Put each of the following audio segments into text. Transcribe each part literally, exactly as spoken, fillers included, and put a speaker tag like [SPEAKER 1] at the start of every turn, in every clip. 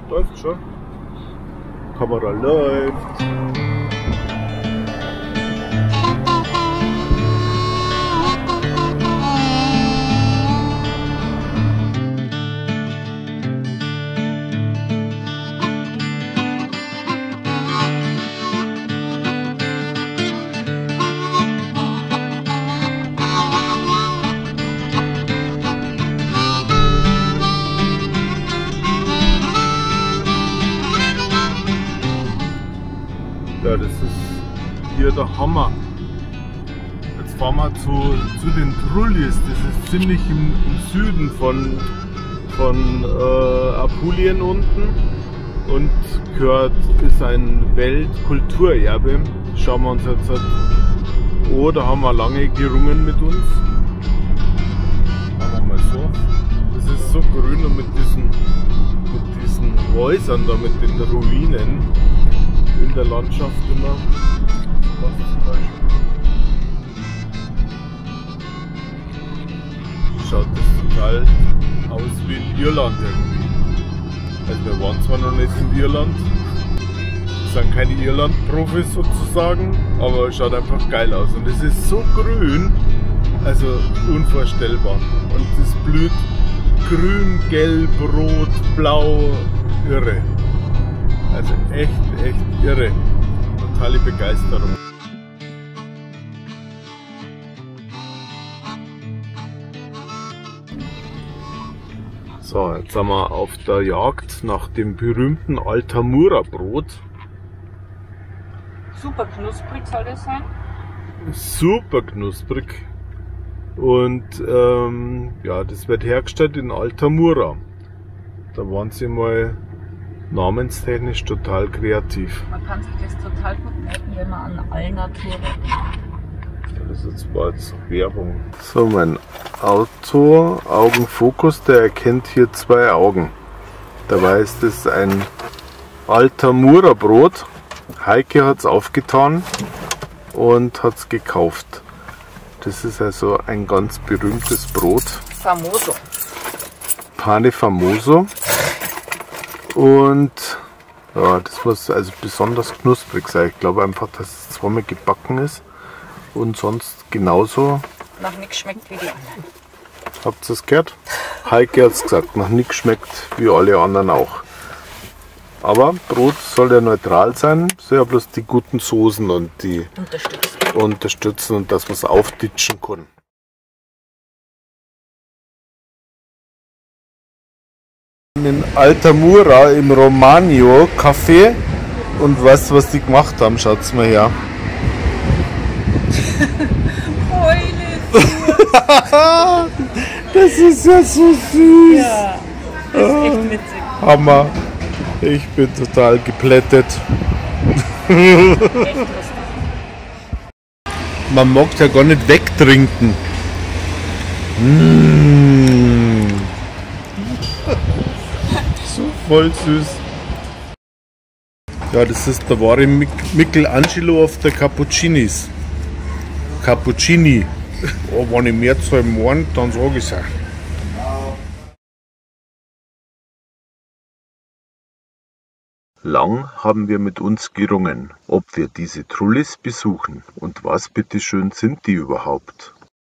[SPEAKER 1] Läuft schon. Kamera läuft. Ja, das ist hier der Hammer. Jetzt fahren wir zu, zu den Trullis. Das ist ziemlich im, im Süden von, von äh, Apulien unten und gehört, ist ein Weltkulturerbe. Schauen wir uns jetzt an. Oh, da haben wir lange gerungen mit uns. Machen wir mal so. Das ist so grün und mit diesen, mit diesen Häusern da, mit den Ruinen in der Landschaft immer. Schaut das total aus wie in Irland irgendwie. Also wir waren zwar noch nicht in Irland, wir sind keine Irland-Profis sozusagen, aber es schaut einfach geil aus. Und es ist so grün, also unvorstellbar. Und es blüht grün, gelb, rot, blau, irre. Also echt, echt irre. Totale Begeisterung. So, jetzt sind wir auf der Jagd nach dem berühmten Altamura-Brot.
[SPEAKER 2] Super knusprig soll das sein?
[SPEAKER 1] Super knusprig. Und ähm, ja, das wird hergestellt in Altamura. Da waren sie mal namenstechnisch total kreativ.
[SPEAKER 2] Man kann sich das total gut merken, wenn man an Allnatur denkt.
[SPEAKER 1] Ja, das ist war jetzt Werbung. So, mein Auto, Augenfokus, der erkennt hier zwei Augen. Dabei ist es ein Altamura Brot. Heike hat es aufgetan und hat es gekauft. Das ist also ein ganz berühmtes Brot.
[SPEAKER 2] Famoso.
[SPEAKER 1] Pane famoso. Und ja, das muss also besonders knusprig sein. Ich glaube einfach, dass es zweimal gebacken ist und sonst genauso.
[SPEAKER 2] Nach nichts schmeckt wie die anderen.
[SPEAKER 1] Habt ihr es gehört? Heike hat es gesagt, nach nichts schmeckt wie alle anderen auch. Aber Brot soll ja neutral sein, soll ja bloß die guten Soßen und die
[SPEAKER 2] Unterstützen.
[SPEAKER 1] unterstützen und dass man es aufditschen kann. In Altamura im Romanio Café und weißt du, was die gemacht haben? Schaut's mal her. Das ist ja so süß.
[SPEAKER 2] Ja, das ist echt witzig.
[SPEAKER 1] Hammer. Ich bin total geplättet.
[SPEAKER 2] Echt lustig.
[SPEAKER 1] Man mag ja gar nicht wegtrinken. Mmh. So voll süß. Ja, das ist der wahre Michelangelo auf der Cappuccinis. Cappuccini. Oh, wenn ich mehr zahlen morgen, dann sage ich es auch. Lang haben wir mit uns gerungen, ob wir diese Trullis besuchen und was bitteschön sind die überhaupt.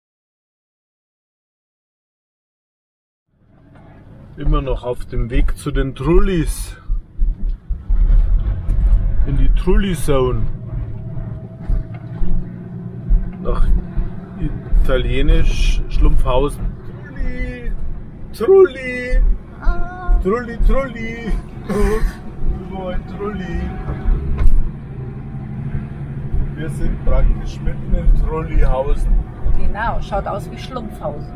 [SPEAKER 1] Immer noch auf dem Weg zu den Trullis. In die Trulli-Zone. Nach italienisch Schlumpfhausen. Trulli! Trulli! Trulli, Trulli! Trulli. Wir sind praktisch mitten in Trullihausen.
[SPEAKER 2] Genau, schaut aus wie Schlumpfhausen.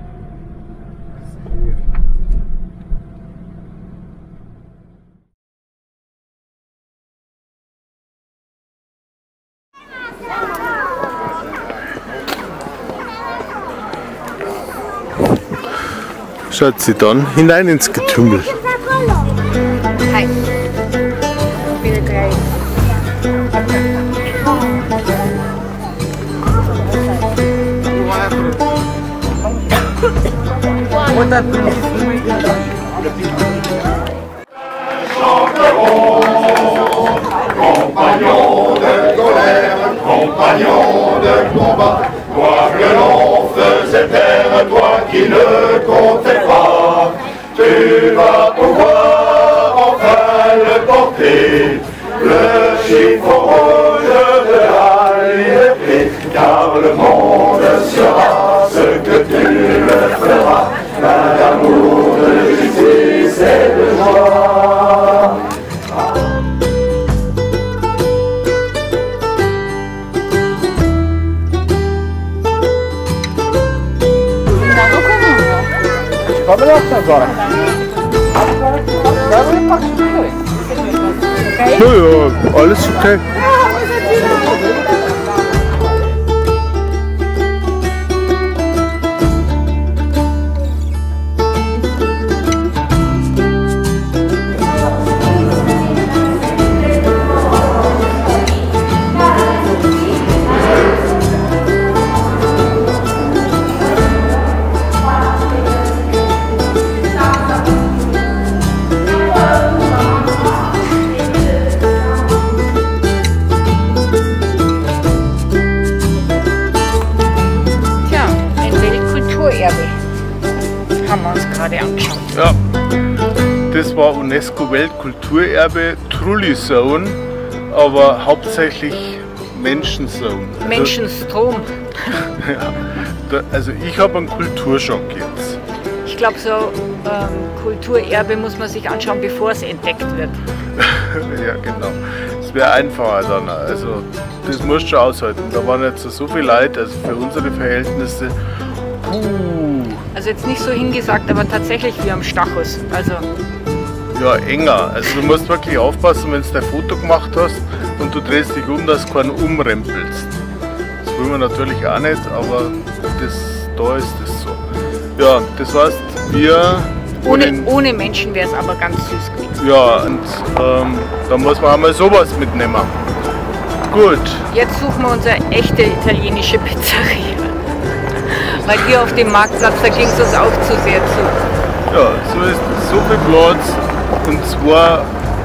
[SPEAKER 1] Schaut sie dann hinein ins Getümmel.
[SPEAKER 2] Hi. Bitte gleich. Oder
[SPEAKER 3] Tu vas pouvoir enfin le porter, le chiffon rouge de la liberté, car le monde sera ce que tu le feras, plein d'amour, de justice et de joie.
[SPEAKER 4] Fammi agora.
[SPEAKER 1] Ja, ja, alles okay.
[SPEAKER 2] Haben wir uns gerade angeschaut.
[SPEAKER 1] Ja, das war UNESCO-Weltkulturerbe Trulli-Zone, aber hauptsächlich Menschenzone. Also,
[SPEAKER 2] Menschenstrom.
[SPEAKER 1] ja, da, also ich habe einen Kulturschock jetzt.
[SPEAKER 2] Ich glaube, so ähm, Kulturerbe muss man sich anschauen, bevor es entdeckt wird.
[SPEAKER 1] Ja, genau. Es wäre einfacher dann. Also das musst du schon aushalten. Da waren jetzt so viele Leute, also für unsere Verhältnisse. Puh.
[SPEAKER 2] Also jetzt nicht so hingesagt, aber tatsächlich wie am Stachus. Also
[SPEAKER 1] ja, enger. Also du musst wirklich aufpassen, wenn du dein Foto gemacht hast und du drehst dich um, dass du keinen umrempelst. Das will man natürlich auch nicht, aber das, da ist es so. Ja, das heißt, wir...
[SPEAKER 2] ohne, ohne Menschen wäre es aber ganz süß gewesen.
[SPEAKER 1] Ja, und ähm, da muss man einmal sowas mitnehmen. Gut.
[SPEAKER 2] Jetzt suchen wir unsere echte italienische Pizzeria. Weil hier auf dem Marktplatz, da ging es uns auch zu sehr zu.
[SPEAKER 1] Ja, so ist es. So viel Platz. Und zwar...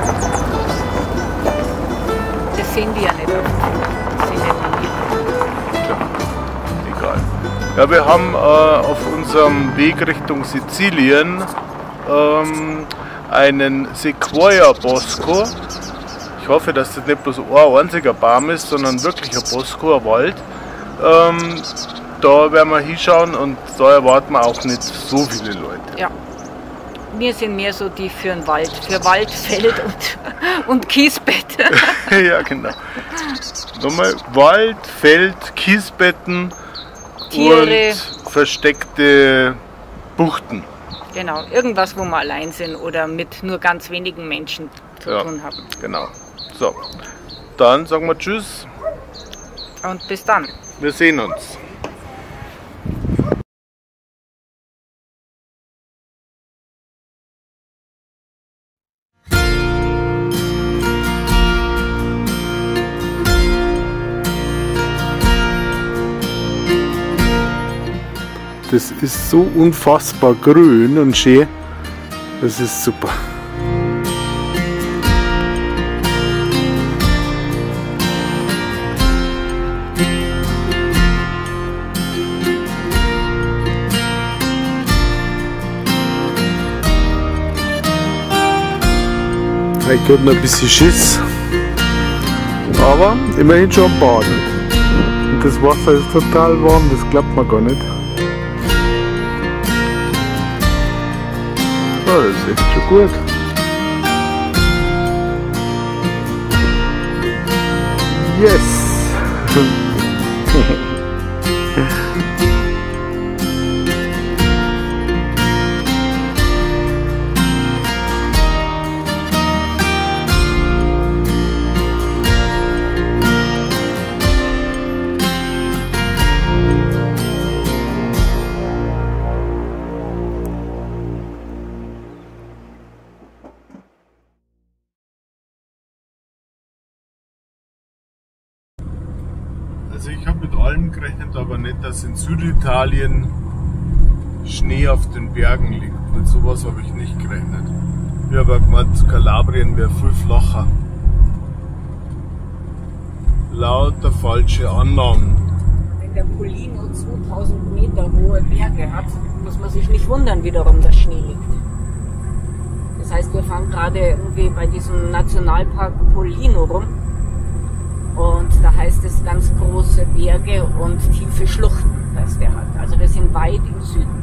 [SPEAKER 2] Das sehen die ja nicht oft. Das sehen nicht
[SPEAKER 1] Ja, egal. Ja, wir haben äh, auf unserem Weg Richtung Sizilien ähm, einen Sequoia Bosco. Ich hoffe, dass das nicht bloß ein einziger Baum ist, sondern wirklich ein Bosco, ein Wald. Ähm, da werden wir hinschauen und da erwarten wir auch nicht so viele Leute.
[SPEAKER 2] Ja. Wir sind mehr so die für den Wald, für Wald, Feld und, und Kiesbett.
[SPEAKER 1] Ja, genau. Nochmal Wald, Feld, Kiesbetten
[SPEAKER 2] Tiere.
[SPEAKER 1] und versteckte Buchten.
[SPEAKER 2] Genau, irgendwas, wo wir allein sind oder mit nur ganz wenigen Menschen zu
[SPEAKER 1] Ja,
[SPEAKER 2] tun haben.
[SPEAKER 1] genau. So, dann sagen wir Tschüss.
[SPEAKER 2] Und bis dann.
[SPEAKER 1] Wir sehen uns. Das ist so unfassbar grün und schön. Das ist super. Ich habe noch ein bisschen Schiss, aber immerhin schon baden. Und das Wasser ist total warm, das glaubt man gar nicht. Ja, das ist echt schon gut. Yes! Also ich habe mit allem gerechnet, aber nicht, dass in Süditalien Schnee auf den Bergen liegt. Mit sowas habe ich nicht gerechnet. Ich habe gemeint, Kalabrien wäre viel flacher. Lauter falsche Annahmen.
[SPEAKER 2] Wenn der Pollino zweitausend Meter hohe Berge hat, muss man sich nicht wundern, wie darum der Schnee liegt. heißt, wir fahren gerade irgendwie bei diesem Nationalpark Pollino rum. Und da heißt es ganz große Berge und tiefe Schluchten, dass der hat. Also wir sind weit im Süden.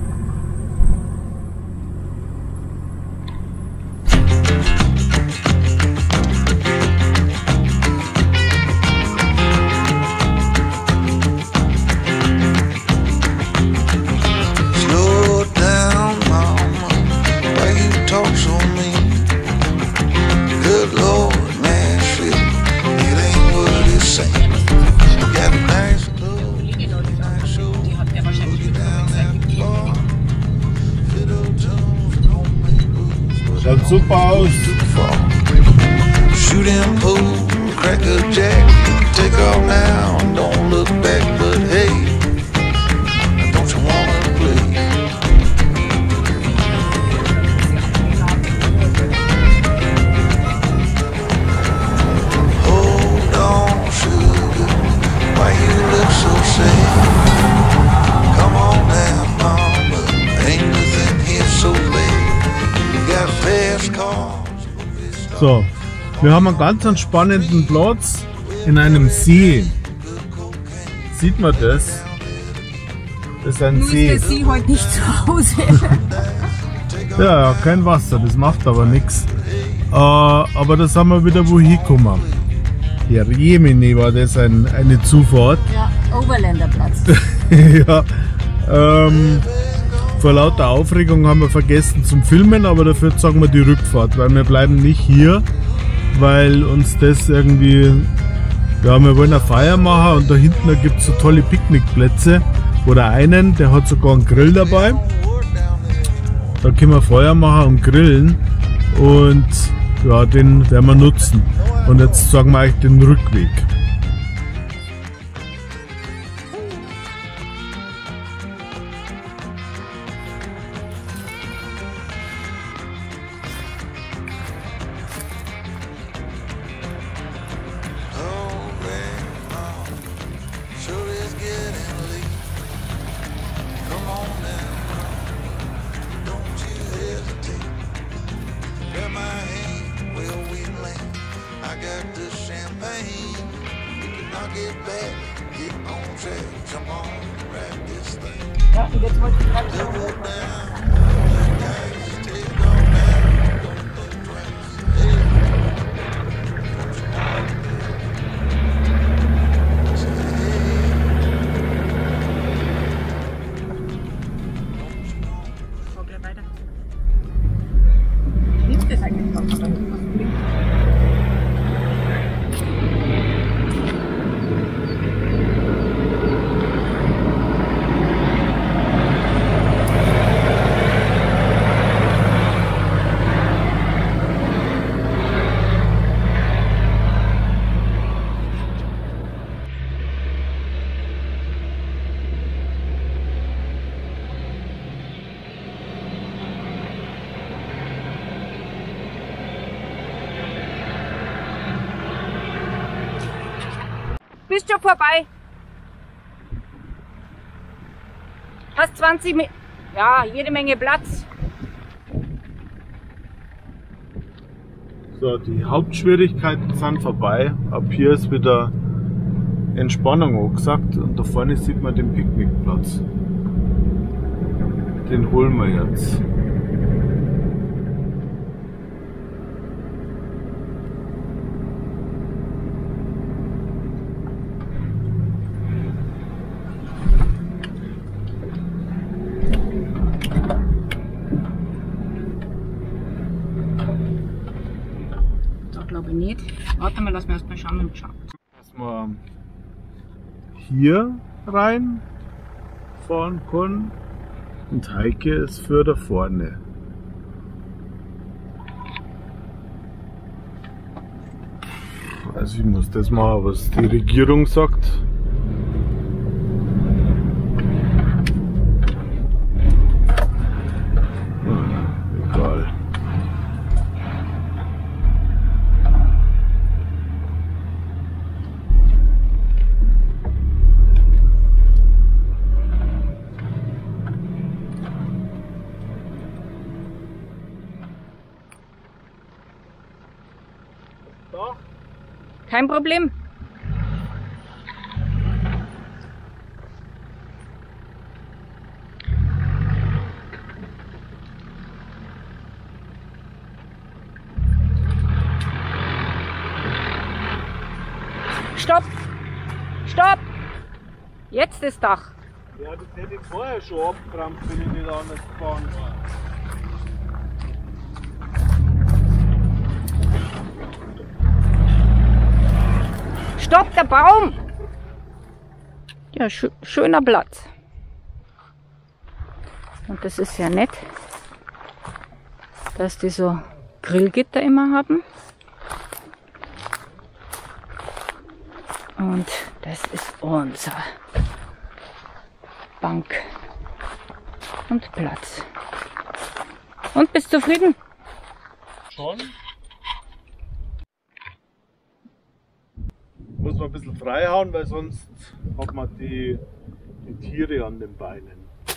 [SPEAKER 1] Schaut super aus.
[SPEAKER 5] Shoot him, pool, crack a jack, take off now, don't look back, but hey, don't you wanna play? Hold on, sugar, why you look so sad? Come on now, mama, ain't nothing here so late. You got fast cars.
[SPEAKER 1] So, wir haben einen ganz spannenden Platz in einem See. Sieht man das? Das ist ein
[SPEAKER 2] Nur
[SPEAKER 1] See.
[SPEAKER 2] ist der See heute nicht zu Hause.
[SPEAKER 1] Ja, kein Wasser, das macht aber nichts. Äh, aber da sind wir wieder wo hingekommen. Hier, Jemini war das ein, eine Zufahrt.
[SPEAKER 2] Ja, Overländerplatz.
[SPEAKER 1] Ja, ähm, vor lauter Aufregung haben wir vergessen zum Filmen, aber dafür sagen wir die Rückfahrt, weil wir bleiben nicht hier, weil uns das irgendwie, ja, wir wollen eine Feier machen und da hinten gibt es so tolle Picknickplätze oder einen, der hat sogar einen Grill dabei. Da können wir Feuer machen und grillen und ja, den werden wir nutzen. Und jetzt sagen wir euch den Rückweg.
[SPEAKER 2] Ja, und jetzt wollte ich gerade weiter. Liegt das eigentlich noch? Bist schon vorbei. Hast zwanzig Minuten. Ja, jede Menge Platz.
[SPEAKER 1] So, die Hauptschwierigkeiten sind vorbei. Ab hier ist wieder Entspannung angesagt und da vorne sieht man den Picknickplatz. Den holen wir jetzt.
[SPEAKER 2] Glaube ich nicht. Warte mal, lass mich erst mal schauen mit dem Schatten.
[SPEAKER 1] Dass man hier rein fahren kann und Heike ist für da vorne. Also ich muss das machen, was die Regierung sagt. Egal. Dach.
[SPEAKER 2] Kein Problem. Stopp! Stopp! Jetzt das Dach.
[SPEAKER 1] Ja, das hätte ich vorher schon abgerammt, wenn ich nicht anders gefahren war.
[SPEAKER 2] Stopp, der Baum! Ja, schö schöner Platz. Und das ist ja nett, dass die so Grillgitter immer haben. Und das ist unser Bank und Platz. Und bist zufrieden?
[SPEAKER 1] Schon. Muss man ein bisschen frei hauen, weil sonst hat man die, die Tiere an den Beinen.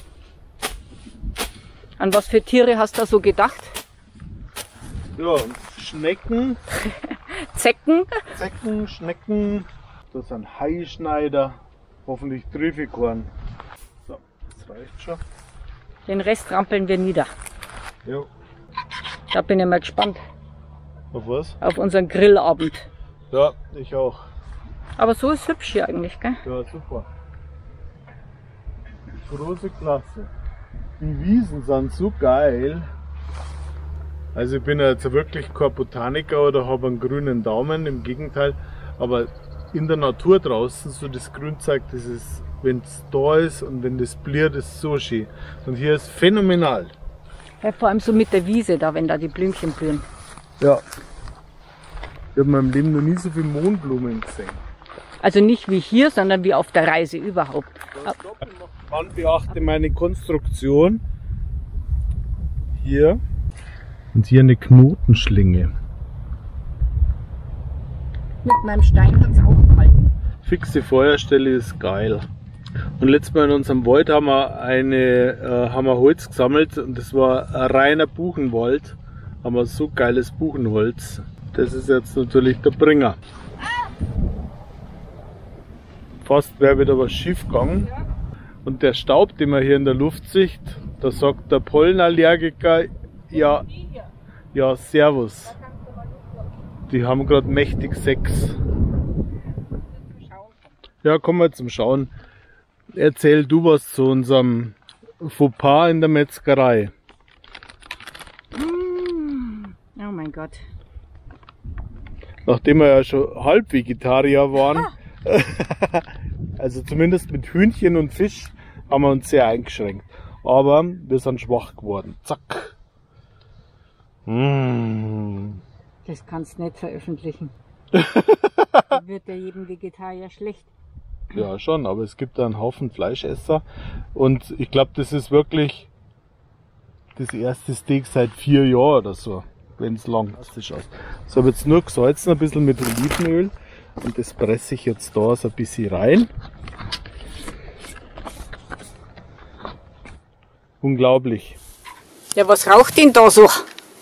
[SPEAKER 2] An was für Tiere hast du so gedacht?
[SPEAKER 1] Ja, Schnecken,
[SPEAKER 2] Zecken?
[SPEAKER 1] Zecken, Schnecken, das sind Haischneider, hoffentlich Trüffelkorn. So, das reicht schon.
[SPEAKER 2] Den Rest trampeln wir nieder.
[SPEAKER 1] Ja.
[SPEAKER 2] Da bin ich mal gespannt
[SPEAKER 1] Auf was?
[SPEAKER 2] auf unseren Grillabend.
[SPEAKER 1] Ja, ich auch.
[SPEAKER 2] Aber so ist hübsch hier eigentlich, gell?
[SPEAKER 1] Ja, super. Große Klasse. Die Wiesen sind so geil. Also ich bin ja jetzt wirklich kein Botaniker oder habe einen grünen Daumen, im Gegenteil. Aber in der Natur draußen, so das Grünzeug, das ist, wenn es da ist und wenn das bliert, ist so schön. Und hier ist phänomenal.
[SPEAKER 2] Ja, vor allem so mit der Wiese da, wenn da die Blümchen blühen.
[SPEAKER 1] Ja. Ich habe in meinem Leben noch nie so viele Mohnblumen gesehen.
[SPEAKER 2] Also nicht wie hier, sondern wie auf der Reise überhaupt.
[SPEAKER 1] Dann beachte meine Konstruktion. Hier. Und hier eine Knotenschlinge.
[SPEAKER 2] Mit meinem Stein hat es auch gehalten.
[SPEAKER 1] Fixe Feuerstelle ist geil. Und letztes Mal in unserem Wald haben wir, eine, äh, haben wir Holz gesammelt und das war ein reiner Buchenwald. Haben wir so geiles Buchenholz. Das ist jetzt natürlich der Bringer. Fast wäre wieder was schief gegangen. Und der Staub, den man hier in der Luft sieht, da sagt der Pollenallergiker, ja, ja, servus. Die haben gerade mächtig Sex. Ja, kommen wir zum Schauen. Erzähl du was zu unserem Fauxpas in der Metzgerei.
[SPEAKER 2] Oh mein Gott.
[SPEAKER 1] Nachdem wir ja schon halb Vegetarier waren, also zumindest mit Hühnchen und Fisch, haben wir uns sehr eingeschränkt. Aber wir sind schwach geworden. Zack. Mmh.
[SPEAKER 2] Das kannst du nicht veröffentlichen. Da wird ja jedem Vegetarier schlecht.
[SPEAKER 1] Ja schon, aber es gibt da einen Haufen Fleischesser und ich glaube, das ist wirklich das erste Steak seit vier Jahren oder so, wenn es langfristig aus. So, habe jetzt nur gesalzen, ein bisschen mit Olivenöl und das presse ich jetzt da so ein bisschen rein. Unglaublich.
[SPEAKER 2] Ja, was raucht denn da so?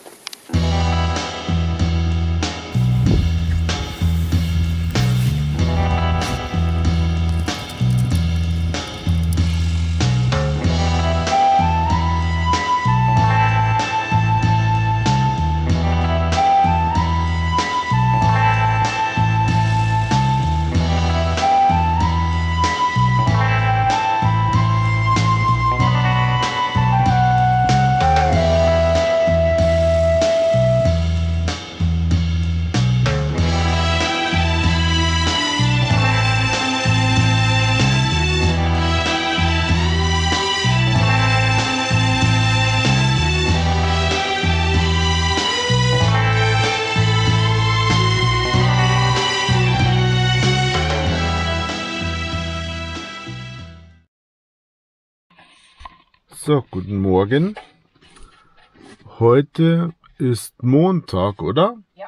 [SPEAKER 1] So, guten Morgen. Heute ist Montag, oder?
[SPEAKER 2] Ja.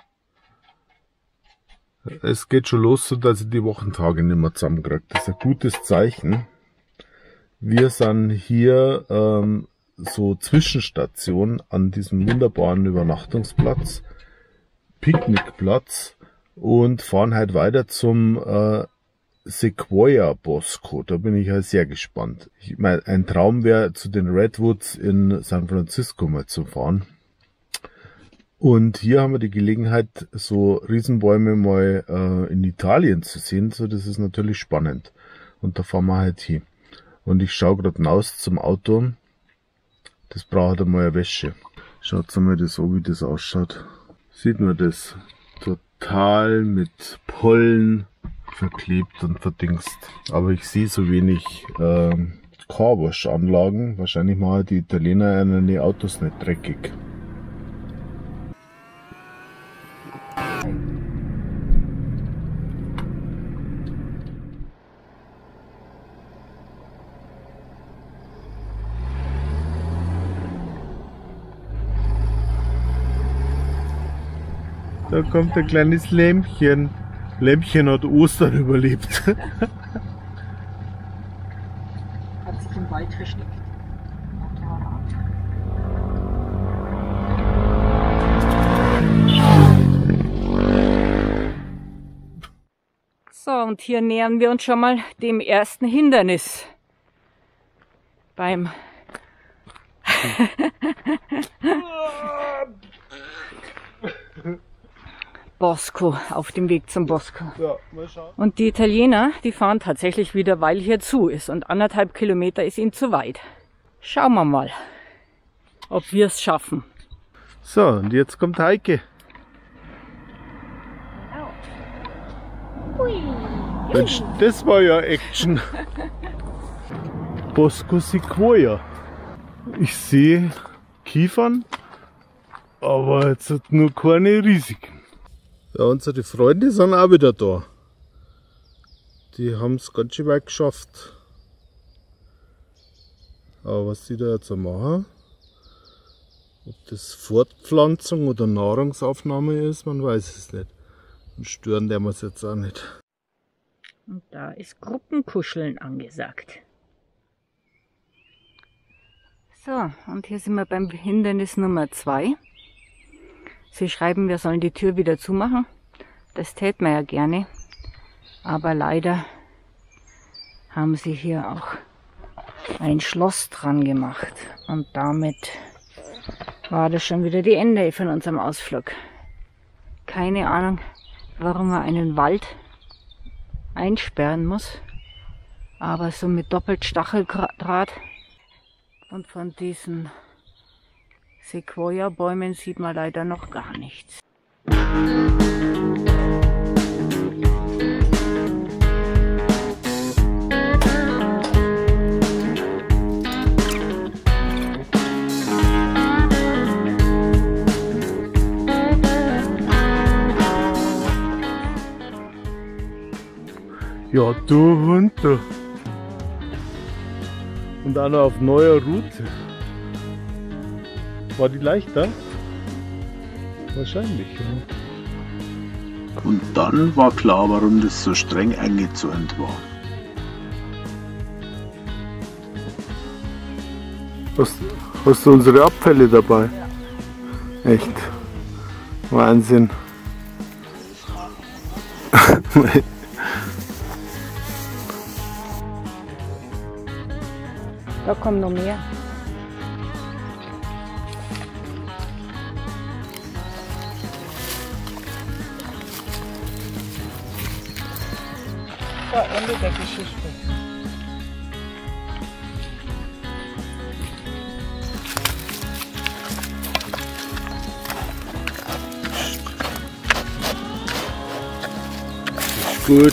[SPEAKER 1] Es geht schon los, so dass ich die Wochentage nicht mehr zusammenkriege. Das ist ein gutes Zeichen. Wir sind hier ähm, so Zwischenstation an diesem wunderbaren Übernachtungsplatz, Picknickplatz und fahren halt weiter zum äh, Sequoia Bosco. Da bin ich halt sehr gespannt. Ich meine, ein Traum wäre, zu den Redwoods in San Francisco mal zu fahren. Und hier haben wir die Gelegenheit, so Riesenbäume mal äh, in Italien zu sehen. So, das ist natürlich spannend. Und da fahren wir halt hin. Und ich schaue gerade raus zum Auto. Das braucht einmal eine Wäsche. Schaut mal das an, wie das ausschaut. Sieht man das? Total mit Pollen verklebt und verdingst. Aber ich sehe so wenig äh, Carwash-Anlagen. Wahrscheinlich machen die Italiener die Autos nicht dreckig. Da kommt ein kleines Lämpchen. Lämpchen hat Ostern überlebt.
[SPEAKER 2] Hat sich im Wald versteckt. So, und hier nähern wir uns schon mal dem ersten Hindernis. Beim Bosco, auf dem Weg zum Bosco.
[SPEAKER 1] Ja, mal schauen.
[SPEAKER 2] Und die Italiener, die fahren tatsächlich wieder, weil hier zu ist. Und anderthalb Kilometer ist ihnen zu weit. Schauen wir mal, ob wir es schaffen.
[SPEAKER 1] So, und jetzt kommt Heike. Mensch, das war ja Action. Bosco Sequoia. Ich sehe Kiefern, aber jetzt hat nur keine Risiken. Ja, unsere Freunde sind auch wieder da. Die haben es ganz schön weit geschafft. Aber was die da jetzt machen, ob das Fortpflanzung oder Nahrungsaufnahme ist, man weiß es nicht. Und stören der muss jetzt auch nicht.
[SPEAKER 2] Und da ist Gruppenkuscheln angesagt. So, und hier sind wir beim Hindernis Nummer zwei. Sie schreiben, wir sollen die Tür wieder zumachen. Das täten wir ja gerne. Aber leider haben sie hier auch ein Schloss dran gemacht. Und damit war das schon wieder die Ende von unserem Ausflug. Keine Ahnung, warum man einen Wald einsperren muss. Aber so mit Doppelstacheldraht. Und von diesen Sequoia-Bäumen sieht man leider noch gar nichts.
[SPEAKER 1] Ja, du Hund, du. Und auch noch auf neuer Route. War die leichter? Wahrscheinlich, ja.
[SPEAKER 6] Und dann war klar, warum das so streng eingezäunt war.
[SPEAKER 1] Hast, hast du unsere Abfälle dabei? Ja. Echt? Wahnsinn.
[SPEAKER 2] Da kommen noch mehr. So, Ende der Geschichte.
[SPEAKER 1] Gut.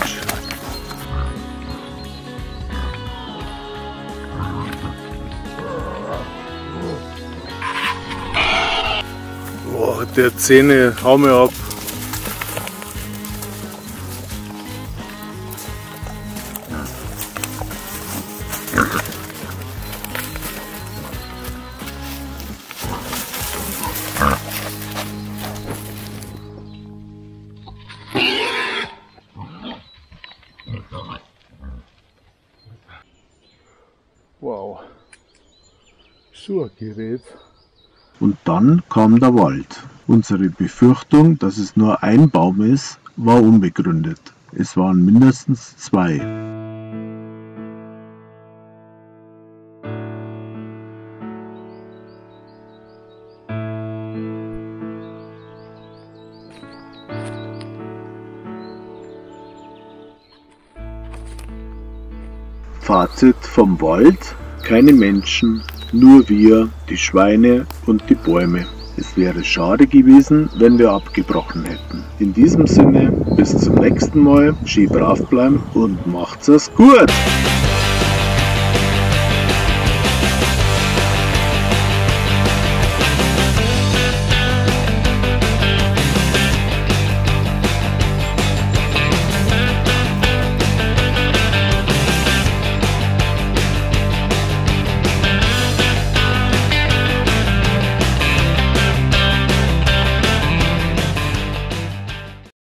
[SPEAKER 1] Boah, der Zähne, hau mir ab. Wow, so ein Gerät.
[SPEAKER 6] Und dann kam der Wald. Unsere Befürchtung, dass es nur ein Baum ist, war unbegründet. Es waren mindestens zwei. Fazit vom Wald: keine Menschen, nur wir, die Schweine und die Bäume. Es wäre schade gewesen, wenn wir abgebrochen hätten. In diesem Sinne, bis zum nächsten Mal, schön brav bleiben und macht's es gut!